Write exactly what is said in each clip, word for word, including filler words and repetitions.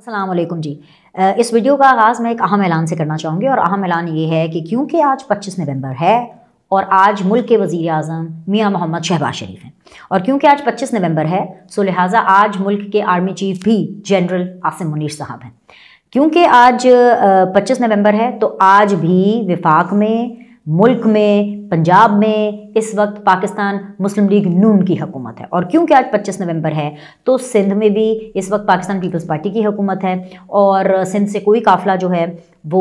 अस्सलाम वालेकुम जी। इस वीडियो का आगाज़ मैं एक अहम ऐलान से करना चाहूँगी और अहम ऐलान ये है कि क्योंकि आज पच्चीस नवंबर है और आज मुल्क के वज़ीर आज़म मियाँ मोहम्मद शहबाज शरीफ हैं और क्योंकि आज पच्चीस नवंबर है सो लिहाजा आज मुल्क के आर्मी चीफ भी जनरल आसिम मुनीर साहब हैं। क्योंकि आज पच्चीस नवंबर है तो आज भी विफाक में, मुल्क में, पंजाब में इस वक्त पाकिस्तान मुस्लिम लीग नून की हुकूमत है और क्योंकि आज पच्चीस नवंबर है तो सिंध में भी इस वक्त पाकिस्तान पीपल्स पार्टी की हुकूमत है और सिंध से कोई काफ़िला जो है वो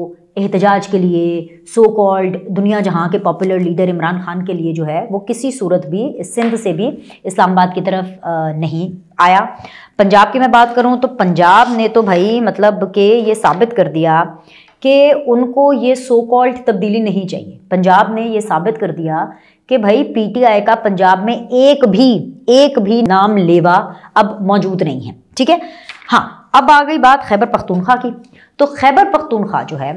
एहतजाज के लिए सो कॉल्ड दुनिया जहां के पॉपुलर लीडर इमरान खान के लिए जो है वो किसी सूरत भी सिंध से भी इस्लामाबाद की तरफ नहीं आया। पंजाब की मैं बात करूं तो पंजाब ने तो भाई मतलब कि ये साबित कर दिया कि उनको ये सो कॉल्ड तब्दीली नहीं चाहिए। पंजाब ने ये साबित कर दिया कि भाई पीटीआई का पंजाब में एक भी एक भी नाम लेवा अब मौजूद नहीं है। ठीक है, हाँ, अब आ गई बात खैबर पख्तूनख्वा की। तो खैबर पख्तूनख्वा जो है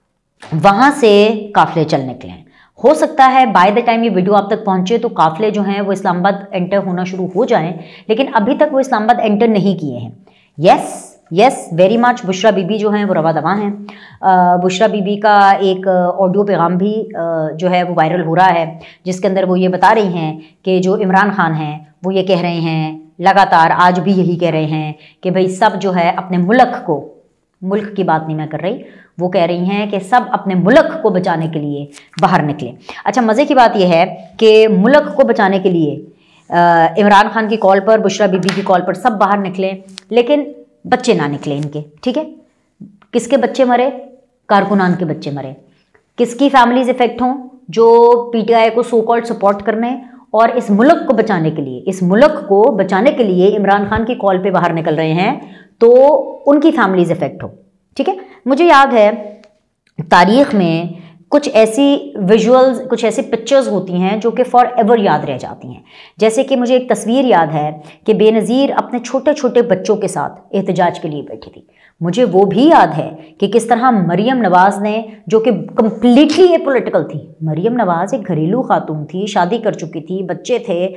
वहां से काफिले चल निकले हैं। हो सकता है बाय द टाइम ये वीडियो आप तक पहुंचे तो काफिले जो हैं वो इस्लामाबाद एंटर होना शुरू हो जाएं, लेकिन अभी तक वो इस्लामाबाद एंटर नहीं किए हैं। Yes yes very much Bushra बीबी जो हैं वो रवा दवा हैं। बुशरा बीबी का एक ऑडियो पैगाम भी जो है वो वायरल हो रहा है जिसके अंदर वो ये बता रही हैं कि जो इमरान खान हैं वो ये कह रहे हैं, लगातार आज भी यही कह रहे हैं कि भाई सब जो है अपने मुल्क को, मुल्क की बात नहीं मैं कर रही, वो कह रही हैं कि सब अपने मुल्क को बचाने के लिए बाहर निकले। अच्छा, मज़े की बात यह है कि मुल्क को बचाने के लिए इमरान खान की कॉल पर, बुशरा बीबी की कॉल पर सब बाहर निकले, लेकिन बच्चे ना निकले इनके। ठीक है, किसके बच्चे मरे? कारकुनान के बच्चे मरे। किसकी फैमिलीज इफेक्ट हों? जो पीटीआई को सो कॉल्ड सपोर्ट करने और इस मुल्क को बचाने के लिए, इस मुल्क को बचाने के लिए इमरान खान की कॉल पे बाहर निकल रहे हैं, तो उनकी फैमिलीज इफेक्ट हो। ठीक है, मुझे याद है तारीख में कुछ ऐसी विजुअल्स, कुछ ऐसी पिक्चर्स होती हैं जो कि फॉर एवर याद रह जाती हैं। जैसे कि मुझे एक तस्वीर याद है कि बेनज़ीर अपने छोटे छोटे बच्चों के साथ एहतजाज के लिए बैठी थी। मुझे वो भी याद है कि किस तरह मरियम नवाज़ ने, जो कि कम्प्लीटली ए पॉलिटिकल थी, मरियम नवाज़ एक घरेलू खातून थी, शादी कर चुकी थी, बच्चे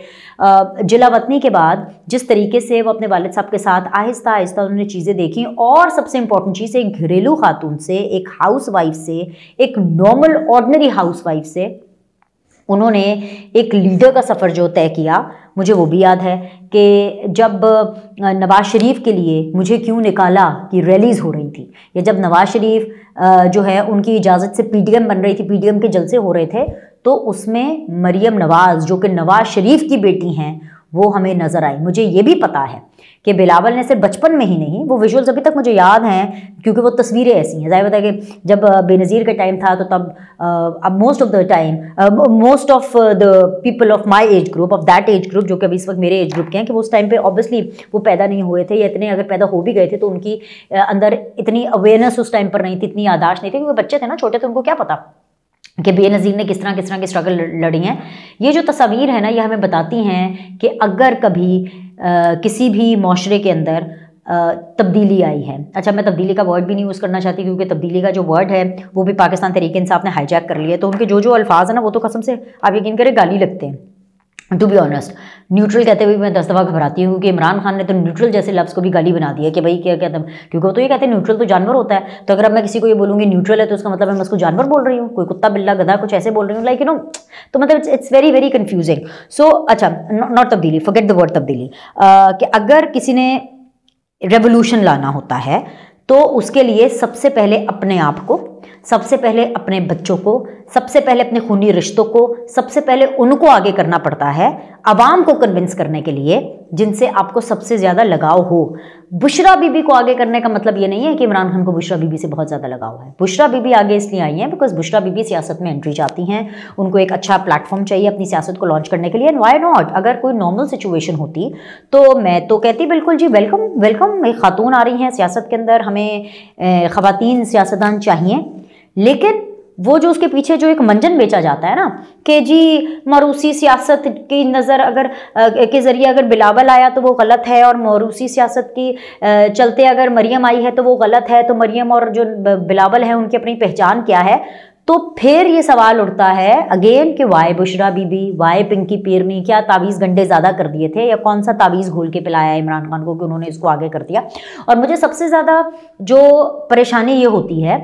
थे, जिला वतनी के बाद जिस तरीके से वो अपने वालिद साहब के साथ आहिस्ता आहिस्ता उन्होंने चीज़ें देखी और सबसे इंपॉर्टेंट चीज़, एक घरेलू खातून से, एक हाउस वाइफ से, एक नॉर्मल ऑर्डिनरी हाउस वाइफ से उन्होंने एक लीडर का सफ़र जो तय किया। मुझे वो भी याद है कि जब नवाज शरीफ के लिए मुझे क्यों निकाला की रैलीज़ हो रही थी, या जब नवाज शरीफ जो है उनकी इजाज़त से पीडीएम बन रही थी, पीडीएम के जलसे हो रहे थे, तो उसमें मरियम नवाज़ जो कि नवाज शरीफ की बेटी हैं वो हमें नज़र आई। मुझे ये भी पता है कि बिलावल ने सिर्फ बचपन में ही नहीं, वो विजुअल्स अभी तक मुझे याद हैं क्योंकि वो तस्वीरें ऐसी हैं। ज़ाहिर है कि जब बेनज़ीर का टाइम था तो तब अब most of the time most of the people of my age group, of that age group जो कि अभी इस वक्त मेरे एज ग्रुप के हैं, कि वो उस टाइम पे ऑब्वियसली वो पैदा नहीं हुए थे, या इतने अगर पैदा हो भी गए थे तो उनकी अंदर इतनी अवेयरनेस उस टाइम पर नहीं थी, इतनी याददाश्त नहीं थी, क्योंकि बच्चे थे ना, छोटे थे, उनको क्या पता कि बेनज़ीर ने किस तरह किस तरह की स्ट्रगल लड़ी हैं। ये जो तस्वीर है ना, ये हमें बताती हैं कि अगर कभी आ, किसी भी माशरे के अंदर आ, तब्दीली आई है। अच्छा, मैं तब्दीली का वर्ड भी नहीं यूज़ करना चाहती क्योंकि तब्दीली का जो वर्ड है वो भी पाकिस्तान तहरीक इंसाफ ने हाईजैक कर लिया, तो उनके जो जो अल्फाज है ना वो तो कसम से आप यकीन करें गाली लगते हैं। टू बी ऑनेस्ट, न्यूट्रल कहते हुए मैं दस दफ़ा घबराती हूँ क्योंकि इमरान खान ने तो न्यूट्रल जैसे लफ्ज़ को भी गाली बना दिया कि भाई क्या कहते हैं, क्योंकि वो तो ये कहते हैं न्यूट्रल तो जानवर होता है, तो अगर अब मैं किसी को ये बोलूँगी न्यूट्रल है तो उसका मतलब मैं उसको जानवर बोल रही हूँ, कोई कुत्ता बिल्ला गधा कुछ ऐसे बोल रही हूँ, लाइक यू नो, तो मतलब it's very very confusing. So अच्छा, नॉट तब्दीली, फॉरगेट द वर्ड तब्दीली, कि अगर किसी ने रेवोल्यूशन लाना होता है तो उसके लिए सबसे पहले अपने आप को, सबसे पहले अपने बच्चों को, सबसे पहले अपने खूनी रिश्तों को, सबसे पहले उनको आगे करना पड़ता है अवाम को कन्विंस करने के लिए जिनसे आपको सबसे ज़्यादा लगाव हो। बुशरा बीबी को आगे करने का मतलब ये नहीं है कि इमरान खान को बुशरा बीबी से बहुत ज़्यादा लगाव है। बुशरा बीबी आगे इसलिए आई हैं बिकॉज बुशरा बीबी सियासत में एंट्री चाहती हैं, उनको एक अच्छा प्लेटफॉर्म चाहिए अपनी सियासत को लॉन्च करने के लिए। एंड व्हाई नॉट, अगर कोई नॉर्मल सिचुएशन होती तो मैं तो कहती बिल्कुल जी, वेलकम वेलकम, एक खातून आ रही हैं सियासत के अंदर, हमें ख़वातीन सियासतदान चाहिए। लेकिन वो जो उसके पीछे जो एक मंजन बेचा जाता है ना कि जी मरूसी सियासत की नज़र अगर के ज़रिए अगर बिलावल आया तो वो गलत है, और मरूसी सियासत की चलते अगर मरियम आई है तो वो गलत है, तो मरियम और जो बिलावल है उनकी अपनी पहचान क्या है, तो फिर ये सवाल उठता है अगेन कि वाई बुशरा बीबी, वाई पिंकी पीरनी, क्या तावीज़ गंडे ज़्यादा कर दिए थे या कौन सा तावीज़ घोल के पिलाया इमरान खान को कि उन्होंने इसको आगे कर दिया। और मुझे सबसे ज़्यादा जो परेशानी ये होती है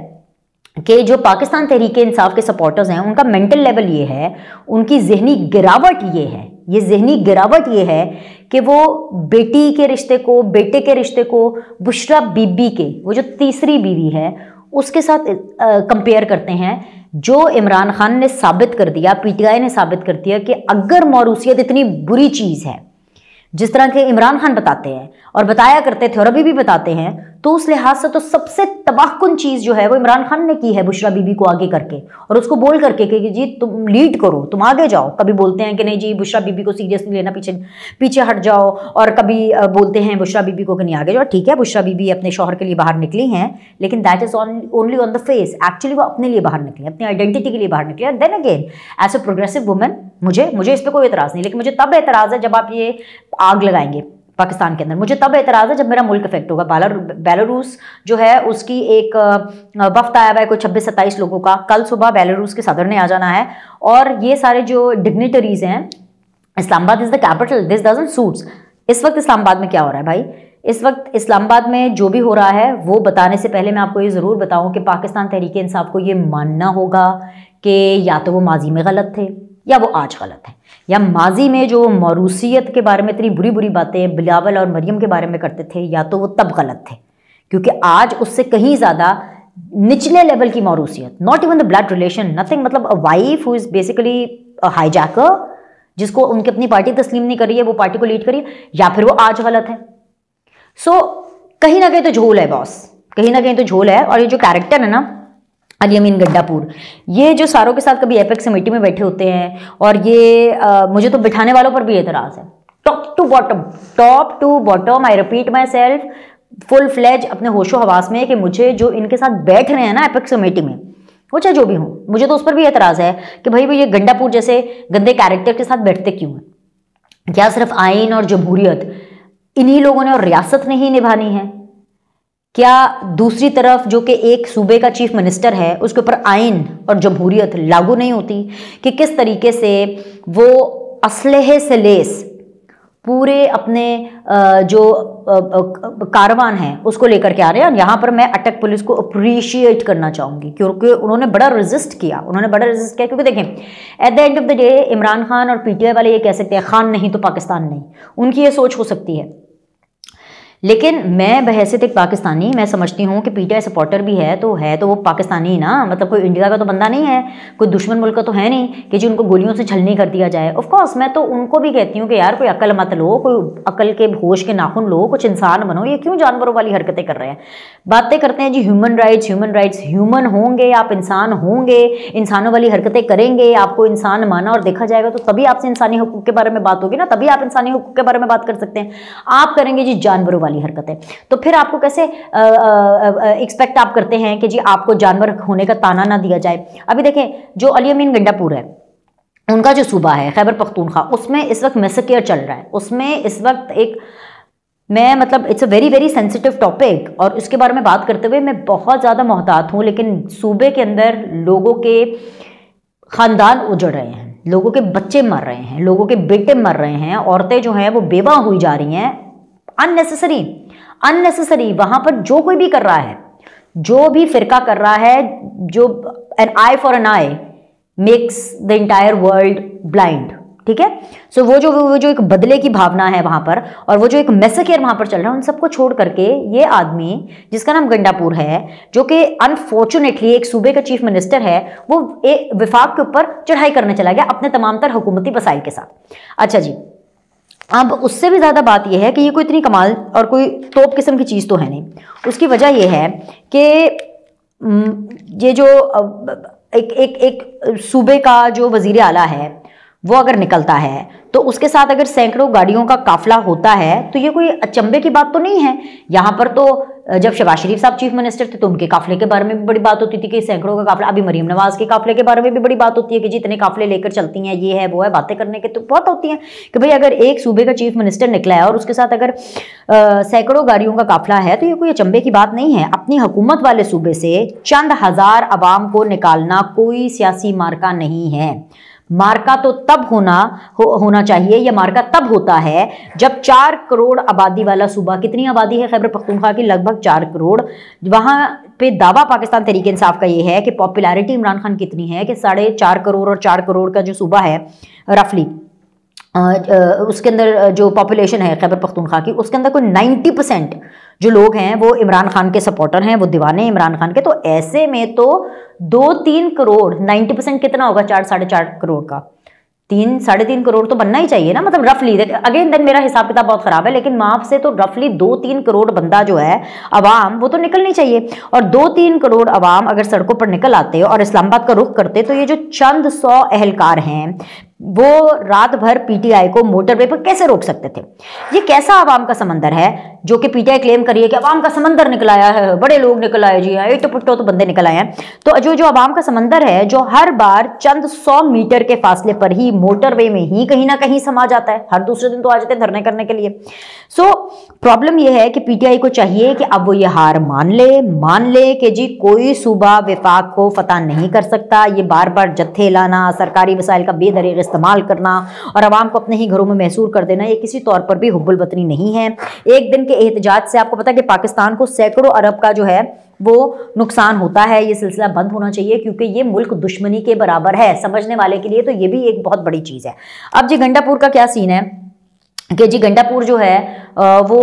कि जो पाकिस्तान तहरीक इंसाफ के सपोर्टर्स हैं उनका मेंटल लेवल ये है, उनकी जहनी गिरावट ये है, ये जहनी गिरावट ये है कि वो बेटी के रिश्ते को, बेटे के रिश्ते को बुशरा बीबी के, वो जो तीसरी बीवी है उसके साथ कंपेयर करते हैं। जो इमरान खान ने साबित कर दिया, पीटीआई ने साबित कर दिया कि अगर मौरूसियत इतनी बुरी चीज़ है जिस तरह के इमरान खान बताते हैं और बताया करते थे और अभी भी बताते हैं, तो उस लिहाज से तो सबसे तबाहकुन चीज़ जो है वो इमरान खान ने की है बुशरा बीबी को आगे करके और उसको बोल करके कि जी तुम लीड करो, तुम आगे जाओ। कभी बोलते हैं कि नहीं जी बुशरा बीबी को सीरियसली लेना, पीछे पीछे हट जाओ, और कभी बोलते हैं बुशरा बीबी को कि नहीं आगे जाओ। ठीक है, बुशरा बीबी अपने शौहर के लिए बाहर निकली हैं, लेकिन that is only on the face, actually वो अपने लिए बाहर निकली, अपनी आइडेंटिटी के लिए बाहर निकली। Then again as a progressive women मुझे मुझे इस पर कोई एतराज़ नहीं, लेकिन मुझे तब एतराज़ है जब आप ये आग लगाएंगे पाकिस्तान के अंदर। मुझे तब एतराज़ है जब मेरा मुल्क इफेक्ट होगा। बेलारूस जो है उसकी एक वफ्त आया हुआ है कोई छब्बीस सत्ताईस लोगों का। कल सुबह बेलारूस के सदर ने आ जाना है और ये सारे जो डिग्निटरीज हैं, Islamabad is the capital, this doesn't suits. इस वक्त इस्लामाबाद में क्या हो रहा है भाई? इस वक्त इस्लामाबाद में जो भी हो रहा है वो बताने से पहले मैं आपको ये ज़रूर बताऊं कि पाकिस्तान तहरीक इंसाफ को ये मानना होगा कि या तो वो माजी में गलत थे या वो आज गलत है, या माजी में जो मौरूसियत के बारे में इतनी बुरी बुरी बातें बिलावल और मरियम के बारे में करते थे या तो वो तब गलत थे, क्योंकि आज उससे कहीं ज़्यादा निचले लेवल की मौरूसियत, not even the blood relation, nothing, मतलब a wife who is basically hijacker, जिसको उनकी अपनी पार्टी तस्लीम नहीं कर रही है, वो पार्टी को लीड करी, या फिर वो आज गलत है। सो so, कहीं ना कहीं तो झोल है बॉस, कहीं ना कहीं तो झोल है। और ये जो कैरेक्टर है ना अली अमीन गंडापुर, ये जो सारों के साथ कभी एपेक्स कमेटी में बैठे होते हैं, और ये आ, मुझे तो बिठाने वालों पर भी एतराज़ है, top to bottom, top to bottom, I repeat myself, full fledge अपने होशो हवास में, कि मुझे जो इनके साथ बैठ रहे हैं ना एपेक्स कमेटी में, वो चाहे जो भी हो, मुझे तो उस पर भी एतराज़ है कि भाई वो ये गंडापुर जैसे गंदे कैरेक्टर के साथ बैठते क्यों हैं? क्या सिर्फ आइन और जमहूरियत इन्हीं लोगों ने और रियासत ने ही निभानी है? क्या दूसरी तरफ जो कि एक सूबे का चीफ मिनिस्टर है उसके ऊपर आइन और जमहूरियत लागू नहीं होती? कि किस तरीके से वो असलहे से लेस पूरे अपने जो कारवान है उसको लेकर के आ रहे हैं। यहाँ पर मैं अटक पुलिस को अप्रिशिएट करना चाहूँगी, क्योंकि उन्होंने बड़ा रेजिस्ट किया, उन्होंने बड़ा रेजिस्ट किया क्योंकि देखें at the end of the day Imran Khan और पीटीआई वाले ये कह सकते हैं खान नहीं तो पाकिस्तान नहीं, उनकी ये सोच हो सकती है, लेकिन मैं बहैसियत एक पाकिस्तानी मैं समझती हूँ कि पीटीआई सपोर्टर भी है तो है तो वो पाकिस्तानी ना, मतलब कोई इंडिया का तो बंदा नहीं है, कोई दुश्मन मुल्क का तो है नहीं कि जी उनको गोलियों से छलनी कर दिया जाए। ऑफ कोर्स मैं तो उनको भी कहती हूँ कि यार कोई अकल मत लो, कोई अकल के होश के नाखून लो, कुछ इंसान बनो, ये क्यों जानवरों वाली हरकतें कर रहे हैं? बातें करते हैं जी human rights, human rights, human होंगे आप, इंसान होंगे, इंसानों वाली हरकतें करेंगे, आपको इंसान माना और देखा जाएगा तो तभी आपसे इंसानी हुकूक के बारे में बात होगी ना, तभी आप इंसानी हुकूक के बारे में बात कर सकते हैं। आप करेंगे जी जानवरों वाली हरकतें, तो फिर आपको कैसे एक्सपेक्ट आप करते हैं कि जी आपको जानवर होने का ताना ना दिया जाए? अभी देखें जो अली अमीन गंडापुर है, उनका जो सूबा है खैबर पख्तूनख्वा, उसमें इस वक्त मैसेकेयर चल रहा है, उसमें इस वक्त एक मैं मतलब it's a very very sensitive topic और इसके बारे में बात करते हुए मैं बहुत ज़्यादा मोहतात हूँ, लेकिन सूबे के अंदर लोगों के ख़ानदान उजड़ रहे हैं, लोगों के बच्चे मर रहे हैं, लोगों के बेटे मर रहे हैं, औरतें जो हैं वो बेवा हुई जा रही हैं, अननेसेसरी अननेसेसरी। वहां पर जो कोई भी कर रहा है, जो भी फिरका कर रहा है, जो an eye for an eye makes the entire world blind, ठीक है? सो so, वो जो वो जो एक बदले की भावना है वहां पर और वो जो एक मैसेकेयर वहां पर चल रहा है, उन सबको छोड़ करके ये आदमी जिसका नाम गंडापुर है, जो कि अनफॉर्चुनेटली एक सूबे का चीफ मिनिस्टर है, वो एक विफाक के ऊपर चढ़ाई करने चला गया अपने तमाम तर हुकूमती वसाइल के साथ। अच्छा जी, अब उससे भी ज़्यादा बात यह है कि ये कोई इतनी कमाल और कोई तोप किस्म की चीज़ तो है नहीं। उसकी वजह यह है कि ये जो एक एक एक सूबे का जो वज़ीर आला है वो अगर निकलता है तो उसके साथ अगर सैकड़ों गाड़ियों का काफिला होता है तो ये कोई अचंभे की बात तो नहीं है। यहाँ पर तो जब शहबाज शरीफ साहब चीफ मिनिस्टर थे तो उनके काफिले के बारे में भी बड़ी बात होती थी कि सैकड़ों का काफिला, अभी मरीम नवाज के काफिले के बारे में भी बड़ी बात होती है कि जितने काफिले लेकर चलती हैं, ये है वो है, बातें करने के तो बहुत होती हैं कि भाई अगर एक सूबे का चीफ मिनिस्टर निकला है और उसके साथ अगर सैकड़ों गाड़ियों का काफिला है तो ये कोई अचंभे की बात नहीं है। अपनी हुकूमत वाले सूबे से चंद हजार अवाम को निकालना कोई सियासी मार्का नहीं है। मार्का तो तब होना हो, होना चाहिए, यह मार्का तब होता है जब चार करोड़ आबादी वाला सूबा, कितनी आबादी है खैबर पख्तूनख्वा की? लगभग चार करोड़। वहां पे दावा पाकिस्तान तहरीक इंसाफ का ये है कि पॉपुलैरिटी इमरान खान कितनी है कि साढ़े चार करोड़ और चार करोड़ का जो सूबा है रफली, उसके अंदर जो पॉपुलेशन है खैबर पख्तूनख्वा की, उसके अंदर कोई नाइन्टी परसेंट जो लोग हैं वो इमरान खान के सपोर्टर हैं, वो दीवाने इमरान खान के। तो ऐसे में तो दो तीन करोड़, नाइन्टी परसेंट कितना होगा? चार साढ़े चार करोड़ का, तीन साढ़े तीन करोड़ तो बनना ही चाहिए ना, मतलब रफली। अगेन देन मेरा हिसाब किताब बहुत खराब है, लेकिन माफ से तो रफली दो तीन करोड़ बंदा जो है अवाम, वो तो निकलनी चाहिए। और दो तीन करोड़ अवाम अगर सड़कों पर निकल आते और इस्लामाबाद का रुख करते तो ये जो चंद सौ अहलकार हैं वो रात भर पीटीआई को मोटरवे पर कैसे रोक सकते थे? ये कैसा आवाम का समंदर है जो कि पीटीआई क्लेम करिए कि आवाम का समंदर निकल आया है, बड़े लोग निकल आए जी, इटो पुट्टो तो बंदे निकल आए हैं। तो जो जो आवाम का समंदर है जो हर बार चंद सौ मीटर के फासले पर ही मोटरवे में ही कहीं ना कहीं समा जाता है, हर दूसरे दिन तो आ जाते हैं धरने करने के लिए। सो प्रॉब्लम यह है कि पीटीआई को चाहिए कि अब वो ये हार मान ले, मान ले कि जी कोई सूबा विफाक को फतह नहीं कर सकता। ये बार बार जत्थे लाना, सरकारी वसाइल का बेदरीग इस्तेमाल करना और आवाम को अपने ही घरों में महसूर कर देना, ये किसी तौर पर भी हुब्बुल वतनी नहीं है। एक दिन के एहतजाज से आपको पता है कि पाकिस्तान को सैकड़ों अरब का जो है वो नुकसान होता है। ये सिलसिला बंद होना चाहिए क्योंकि ये मुल्क दुश्मनी के बराबर है। समझने वाले के लिए तो ये भी एक बहुत बड़ी चीज है। अब जी गंडापुर का क्या सीन है कि जी गंडापुर जो है वो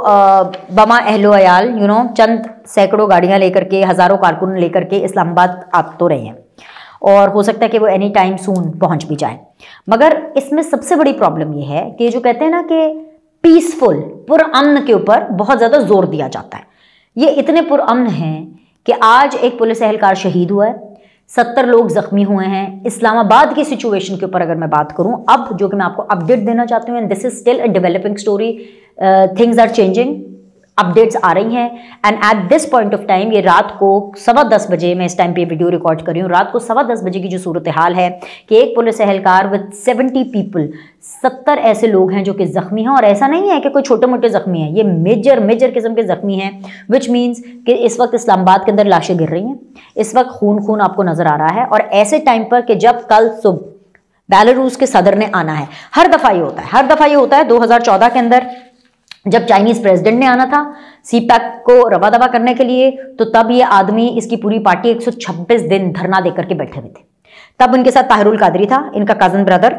बमा अहलो अयाल यू नो चंद सैकड़ों गाड़ियां लेकर के, हजारों कारकुन लेकर के इस्लामाबाद आ तो रहे हैं और हो सकता है कि वो एनी टाइम सून पहुंच भी जाए। मगर इसमें सबसे बड़ी प्रॉब्लम ये है कि जो कहते हैं ना कि पीसफुल, पुरअमन के ऊपर बहुत ज़्यादा जोर दिया जाता है। ये इतने पुरअमन हैं कि आज एक पुलिस एहलकार शहीद हुआ है, सत्तर लोग जख्मी हुए हैं। इस्लामाबाद की सिचुएशन के ऊपर अगर मैं बात करूं अब, जो कि मैं आपको अपडेट देना चाहती हूँ, and this is still a developing story, things are changing, updates आ रही हैं। And at this point of time, ये रात को सवा दस बजे, मैं इस टाइम पे वीडियो रिकॉर्ड कर रही हूँ, रात को सवा दस बजे की जो सूरत हाल है कि एक पुलिस एहलकार विद सेवेंटी पीपल, सत्तर ऐसे लोग हैं जो कि जख्मी हैं। और ऐसा नहीं है कि कोई छोटे मोटे जख्मी हैं, ये मेजर मेजर किस्म के जख्मी हैं, विच मीन्स कि इस वक्त इस्लामाबाद के अंदर लाशें गिर रही हैं, इस वक्त खून खून आपको नजर आ रहा है। और ऐसे टाइम पर कि जब कल सुबह बेलारूस के सदर ने आना है, हर दफा ये होता है, हर दफा ये होता है। दो हजार चौदह के अंदर जब चाइनीज प्रेसिडेंट ने आना था सी पैक को रवा दवा करने के लिए, तो तब ये आदमी, इसकी पूरी पार्टी एक सौ छब्बीस दिन धरना देकर के बैठे हुए थे। तब इनके साथ ताहिरुल कादरी था, इनका कजन ब्रदर,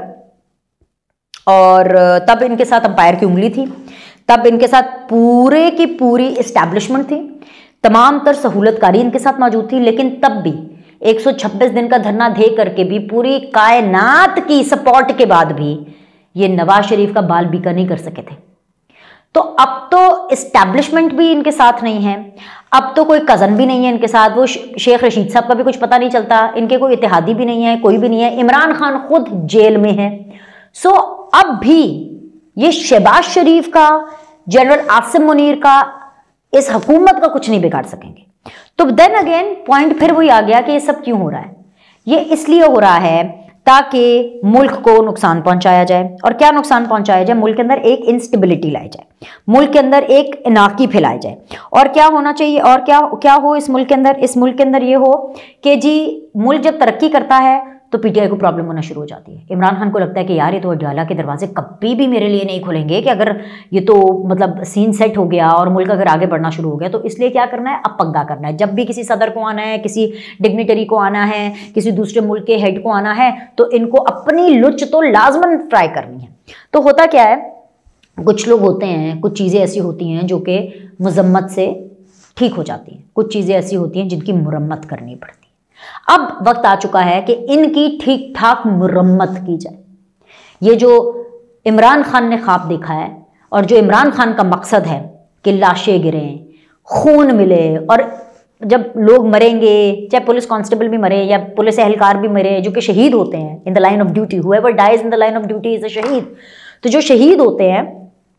और तब इनके साथ अंपायर की उंगली थी, तब इनके साथ पूरे की पूरी इस्टेब्लिशमेंट थी, तमाम तर सहूलतकारी इनके साथ मौजूद थी। लेकिन तब भी एक सौ छब्बीस दिन का धरना दे करके भी, पूरी कायनात की सपोर्ट के बाद भी, ये नवाज शरीफ का बाल बीका नहीं कर सके थे। तो अब तो इस्टेब्लिशमेंट भी इनके साथ नहीं है, अब तो कोई कज़न भी नहीं है इनके साथ, वो शेख रशीद साहब का भी कुछ पता नहीं चलता, इनके कोई इत्तेहादी भी नहीं है, कोई भी नहीं है। इमरान खान खुद जेल में है। सो अब भी ये शहबाज शरीफ का, जनरल आसिम मुनीर का, इस हुकूमत का कुछ नहीं बिगाड़ सकेंगे। तो देन अगेन पॉइंट फिर वही आ गया कि ये सब क्यों हो रहा है? ये इसलिए हो रहा है ताकि मुल्क को नुकसान पहुंचाया जाए। और क्या नुकसान पहुंचाया जाए? मुल्क के अंदर एक इंस्टेबिलिटी लाई जाए, मुल्क के अंदर एक इनाकी फैलाई जाए। और क्या होना चाहिए, और क्या क्या हो इस मुल्क के अंदर? इस मुल्क के अंदर ये हो कि जी मुल्क जब तरक्की करता है तो पीटीआई को प्रॉब्लम होना शुरू हो जाती है। इमरान खान को लगता है कि यार ये तो अडयाला के दरवाजे कभी भी मेरे लिए नहीं खुलेंगे, कि अगर ये तो मतलब सीन सेट हो गया और मुल्क अगर आगे बढ़ना शुरू हो गया, तो इसलिए क्या करना है, अब पग्गा करना है। जब भी किसी सदर को आना है, किसी डिग्निटरी को आना है, किसी दूसरे मुल्क के हेड को आना है, तो इनको अपनी लुच तो लाजमन ट्राई करनी है। तो होता क्या है, कुछ लोग होते हैं, कुछ चीज़ें ऐसी होती हैं जो कि मजम्मत से ठीक हो जाती हैं, कुछ चीज़ें ऐसी होती हैं जिनकी मुरम्मत करनी पड़ती है। अब वक्त आ चुका है कि इनकी ठीक ठाक मुरम्मत की जाए। ये जो इमरान खान ने ख्वाब देखा है और जो इमरान खान का मकसद है कि लाशें गिरें, खून मिले और जब लोग मरेंगे, चाहे पुलिस कांस्टेबल भी मरे या पुलिस एहलकार भी मरे जो कि शहीद होते हैं in the line of duty, whoever dies in the line of duty is a शहीद। तो जो शहीद होते हैं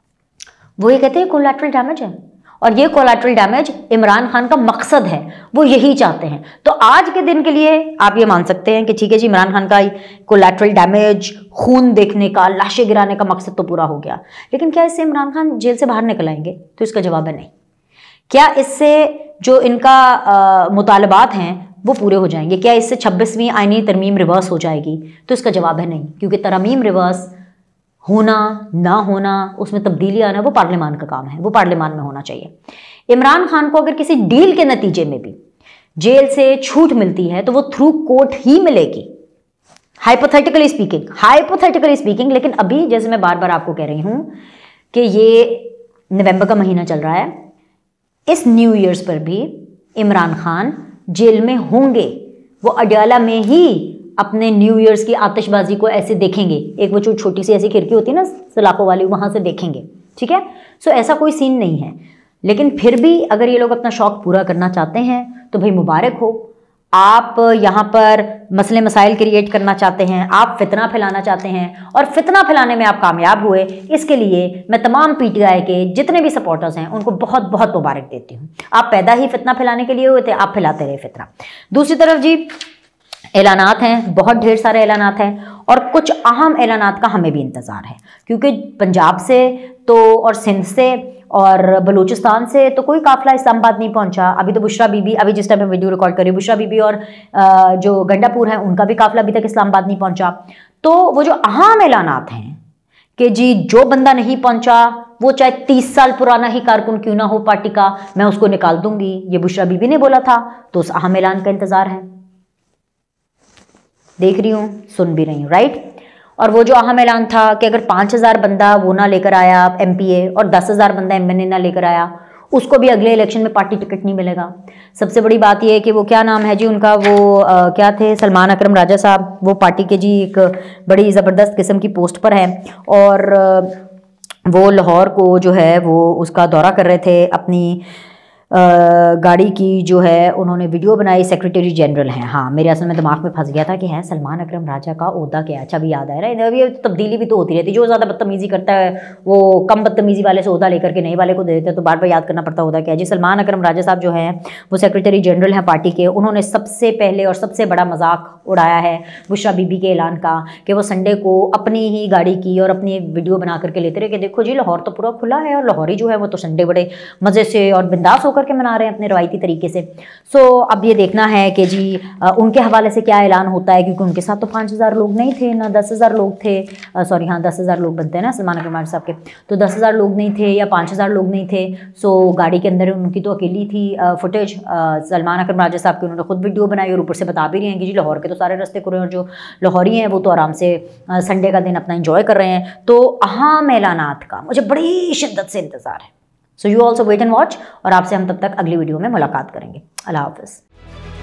वो ये कहते हैं कोलैटरल डैमेज है, और ये कोलैटरल डैमेज इमरान खान का मकसद है, वो यही चाहते हैं। तो आज के दिन के लिए आप ये मान सकते हैं कि ठीक है जी, इमरान खान का कोलैटरल डैमेज, खून देखने का, लाशें गिराने का मकसद तो पूरा हो गया, लेकिन क्या इससे इमरान खान जेल से बाहर निकल आएंगे? तो इसका जवाब है नहीं। क्या इससे जो इनका आ, मुतालबात हैं वो पूरे हो जाएंगे? क्या इससे छब्बीसवीं आईनी तरमीम रिवर्स हो जाएगी? तो इसका जवाब है नहीं, क्योंकि तरमीम रिवर्स होना ना होना, उसमें तब्दीली आना, वो पार्लियामान का काम है, वो पार्लियामान में होना चाहिए। इमरान खान को अगर किसी डील के नतीजे में भी जेल से छूट मिलती है तो वो थ्रू कोर्ट ही मिलेगी, हाइपोथेटिकली स्पीकिंग हाइपोथेटिकली स्पीकिंग लेकिन अभी जैसे मैं बार बार आपको कह रही हूं कि ये नवंबर का महीना चल रहा है, इस न्यू ईयर्स पर भी इमरान खान जेल में होंगे। वो अडयाला में ही अपने न्यू ईयर्स की आतिशबाजी को ऐसे देखेंगे, एक वो जो छोटी सी ऐसी खिड़की होती है ना सलाखों वाली, वहां से देखेंगे, ठीक है। सो ऐसा कोई सीन नहीं है, लेकिन फिर भी अगर ये लोग अपना शौक पूरा करना चाहते हैं तो भाई मुबारक हो। आप यहाँ पर मसले मसाइल क्रिएट करना चाहते हैं, आप फितना फैलाना चाहते हैं, और फितना फैलाने में आप कामयाब हुए, इसके लिए मैं तमाम पीटीआई के जितने भी सपोर्टर्स हैं उनको बहुत बहुत मुबारक देती हूँ। आप पैदा ही फितना फैलाने के लिए हुए थे, आप फैलाते रहे फितना। दूसरी तरफ जी ऐलानात हैं, बहुत ढेर सारे ऐलानात हैं, और कुछ अहम ऐलानात का हमें भी इंतज़ार है, क्योंकि पंजाब से तो और सिंध से और बलूचिस्तान से तो कोई काफिला इस्लामाबाद नहीं पहुंचा। अभी तो बुशरा बीबी, अभी जिस टाइम मैं वीडियो रिकॉर्ड कर रही हूँ, बुशरा बीबी और जो गंडापुर हैं उनका भी काफिला अभी तक इस्लामाबाद नहीं पहुंचा। तो वो जो अहम ऐलानात हैं कि जी जो बंदा नहीं पहुंचा वो चाहे तीस साल पुराना ही कारकुन क्यों ना हो पार्टी का, मैं उसको निकाल दूंगी, ये बुशरा बीबी ने बोला था। तो उस अहम ऐलान का इंतजार है, देख रही हूँ, सुन भी रही हूँ, राइट। और वो जो अहम ऐलान था कि अगर पाँच हज़ार बंदा वो ना लेकर आया एमपीए और दस हज़ार बंदा एमएनए ना लेकर आया, उसको भी अगले इलेक्शन में पार्टी टिकट नहीं मिलेगा। सबसे बड़ी बात ये है कि वो क्या नाम है जी उनका, वो आ, क्या थे, सलमान अकरम राजा साहब, वो पार्टी के जी एक बड़ी ज़बरदस्त किस्म की पोस्ट पर हैं, और वो लाहौर को जो है वो उसका दौरा कर रहे थे अपनी गाड़ी की जो है उन्होंने वीडियो बनाई, सेक्रेटरी जनरल हैं। हाँ, मेरे असल में दिमाग में फंस गया था कि है सलमान अकरम राजा का ओहदा क्या है। अच्छा भी याद आया ना, अभी तब्दीली भी तो होती रहती है, जो ज़्यादा बदतमीजी करता है वो कम बदतमीजी वाले से ओहदा लेकर के नए वाले को दे देते हैं, तो बार बार याद करना पड़ता ओहदा क्या है जी। सलमान अकरम राजा साहब जो हैं वो सेक्रेटरी जनरल हैं पार्टी के। उन्होंने सबसे पहले और सबसे बड़ा मजाक उड़ाया है बुशरा बीबी के ऐलान का कि वो संडे को अपनी ही गाड़ी की और अपनी वीडियो बना करके लेते रहे कि देखो जी लाहौर तो पूरा खुला है, और लाहौरी जो है वो तो संडे बड़े मज़े से और बिंदास होकर के मना रहे हैं अपने रवायती तरीके से। सो so, अब ये देखना है कि जी आ, उनके हवाले से क्या ऐलान होता है, क्योंकि उनके साथ तो पाँच हज़ार लोग नहीं थे ना दस हज़ार लोग थे, सॉरी हाँ दस हज़ार लोग बनते हैं ना सलमान अकरम साहब के, तो दस हज़ार लोग नहीं थे या पाँच हज़ार लोग नहीं थे। सो so, गाड़ी के अंदर उनकी तो अकेली थी फुटेज, सलमान अकरम राजा साहब की उन्होंने खुद वीडियो बनाई, और ऊपर से बता भी रही हैं कि जी लाहौर के तो सारे रास्ते खुले, और जो लाहौरी हैं वो तो आराम से संडे का दिन अपना इंजॉय कर रहे हैं। तो अहम ऐलानात का मुझे बड़ी शिद्दत से इंतज़ार है। So you also wait and watch, और आपसे हम तब तक अगली वीडियो में मुलाकात करेंगे। अल्लाह हाफ़िज़।